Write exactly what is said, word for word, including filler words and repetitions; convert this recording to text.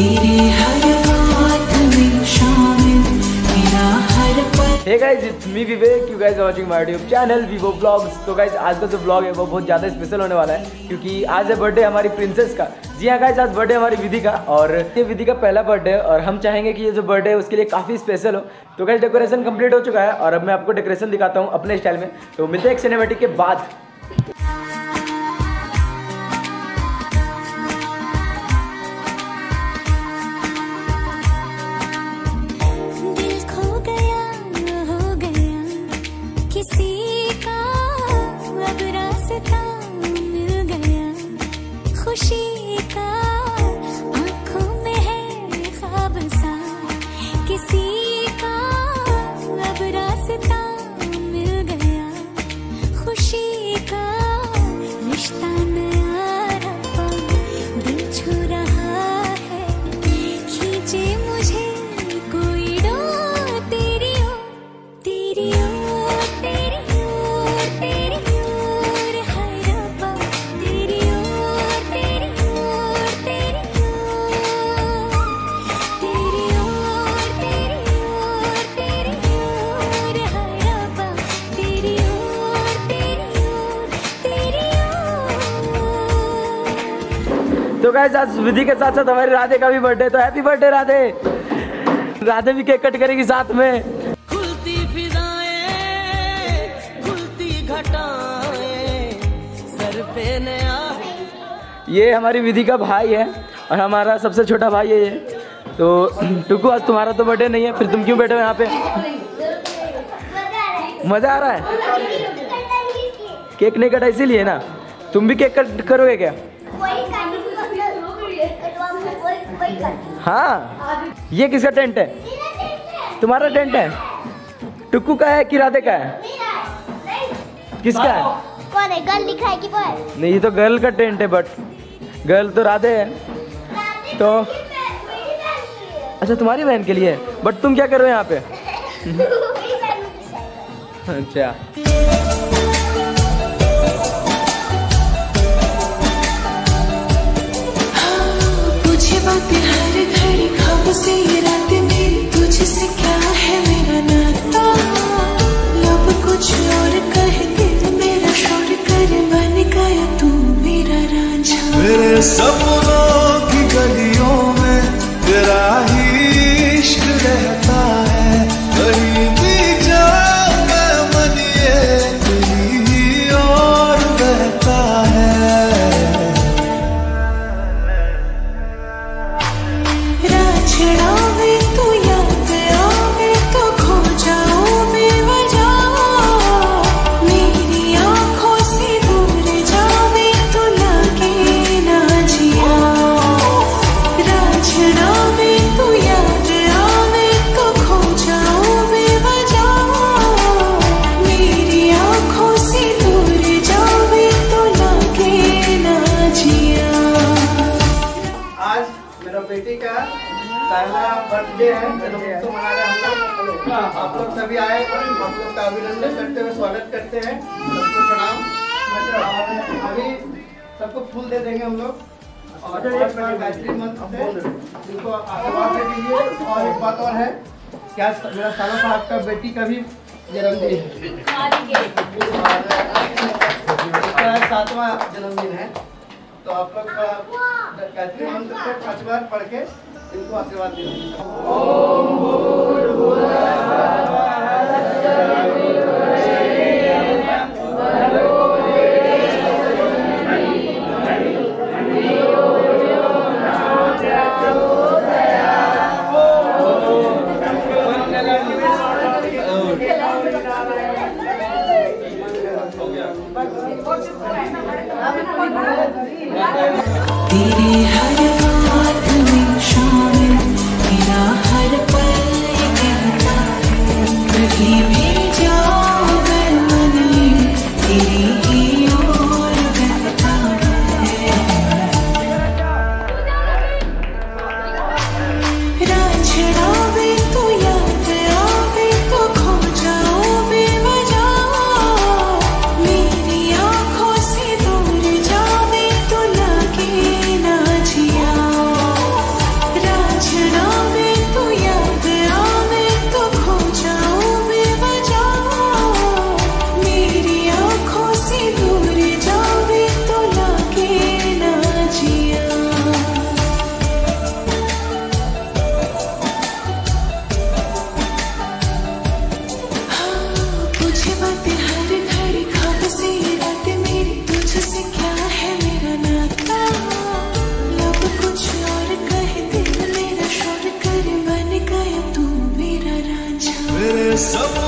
Hey guys, it's me Vivek. You guys are watching my YouTube channel Vivo Vlogs. तो guys आज का जो vlog है वो बहुत ज़्यादा स्पेशल होने वाला है क्योंकि आज है बर्थडे हमारी प्रिंसेस का। जी हाँ guys, आज बर्थडे हमारी विधि का और ये विधि का पहला बर्थडे है और हम चाहेंगे कि ये जो बर्थडे है उसके लिए काफ़ी स्पेशल हो। तो guys डेकोरेशन कंप्लीट हो चुका है और अब मैं आपको डेकोरेशन दिखाता हूँ अपने स्टाइल में। तो मिलते हैं एक सिनेमैटिक के बाद। खुशी का आँखों में है ख्वाब सा, किसी का अब रास्ता मिल गया। खुशी का रिश्ता नया रब्बा दिल छू रहा है, खींचे मुझे कोई डोर तेरी ओर, तेरी ओर, तेरी ओर, तेरी ओर, हाय रब्बा तेरी ओर, तेरी ओर, तेरी ओर, तेरी ओर, तेरी ओर, तेरी ओर, हाय रब्बा तेरी ओर, तेरी ओर, तेरी ओर। तो गाइस आज विधि के साथ साथ हमारी राधे का भी बर्थडे, तो हैप्पी बर्थडे राधे। राधे भी केक कट करेगी साथ में। खुलती फिजाएं, खुलती घटाएं, सर पे नया। ये हमारी विधि का भाई है और हमारा सबसे छोटा भाई है ये। तो टुकू आज तुम्हारा तो बर्थडे नहीं है, फिर तुम क्यों बैठे हो यहाँ पे? मजा आ रहा है? केक नहीं कटा इसीलिए ना? तुम भी केक कट करोगे क्या? हाँ, ये किसका टेंट है? तुम्हारा टेंट है? टुक्कू का है कि राधे का है? किसका है? कौन है? गर्ल लिखा है कि बॉय? नहीं, ये तो गर्ल का टेंट है, बट गर्ल तो राधे है। तो अच्छा, तुम्हारी बहन के लिए है, बट तुम क्या कर रहे हो यहाँ पे? अच्छा, मुझे बातें हर घड़ी ख्वाब से ये रातें मेरी, तुझसे क्या है मेरा नाता। लब कुछ और कहते मेरा शोर करे, बन गया तू मेरा रांझा। मेरे सपनों की गलियों में तेरा ही इश्क रहता है, कहीं भी जाऊं मैं मन ये तेरी ही ओर बहता है। राछड़ावे तू याद आवे तो खो जाऊं बेवजह, मेरी आँखों से दूर जावे तो लगे ना जिया। राछड़ावे तू याद आवे तो खो जाऊं बेवजह, मेरी आँखों से दूर जावे तो लगे ना जिया। आज मेरा बेटी का पहला बर्थडे है, जन्मोत्सव मना रहे हैं हम लोग। आप लोग सभी आए, आप लोग का अभिनंदन करते हुए स्वागत करते हैं, सबको प्रणाम। और अभी सबको फूल दे देंगे हम लोग और गायत्री मंत्र से इनको आशीर्वाद दे दीजिए। और एक बात और है, क्या मेरा साला साहब का बेटी का भी जन्मदिन है, इसका सातवां जन्मदिन है। तो आप लोग का गायत्री मंत्र से पांच बार पढ़ के इनको आशीर्वाद दीजिए। तेरे हर बात में शामिल मेरा हर पल कहता है, कहीं भी जाओ अगर मन तेरी ही ओर बहता है। राछड़ावे तू याद आवे तो खो जाओ बेवजह, मेरी आँखों से दूर जावे तो लगे ना जिया। सब